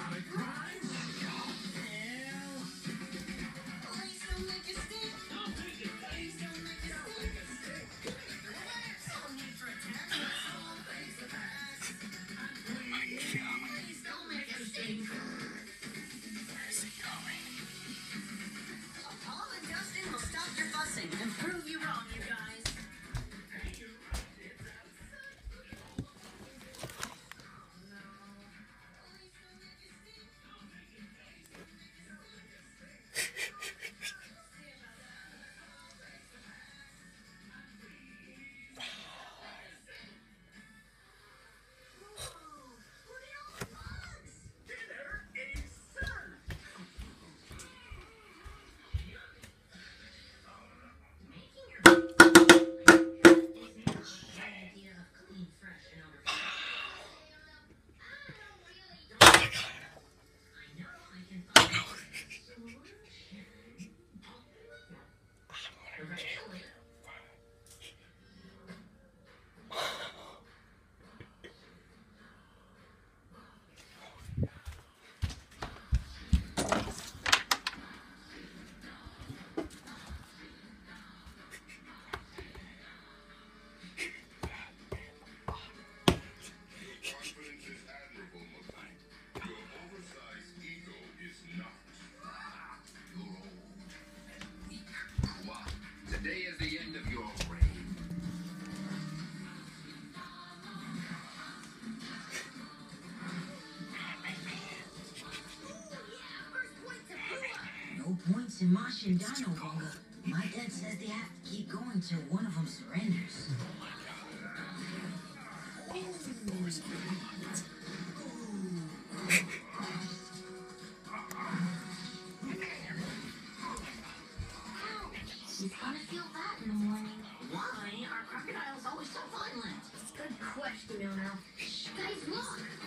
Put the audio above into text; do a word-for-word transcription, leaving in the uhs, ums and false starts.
Today is the end of your reign. No points in Mashin Dino Bunga. My dad says they have to keep going till one of them surrenders. She's gonna feel that in the morning. Why are crocodiles always so violent? Good question, Uno. Shh, guys, look!